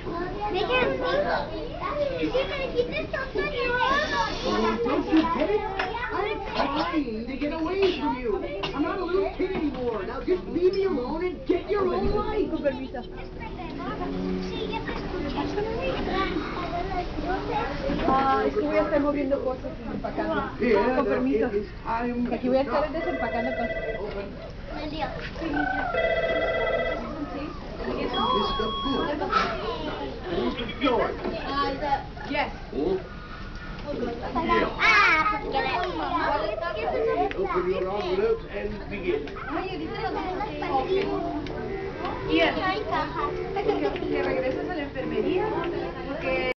Don't you get it? I'm trying to get away from you. I'm not a little kid anymore. Now just leave me alone and get your own life. Con permiso. Ah, es que voy a estar moviendo cosas y empacando. Con permiso. Aquí voy a estar desempacando cosas. Yes. Open your envelopes and begin. Y que regreses a la enfermería.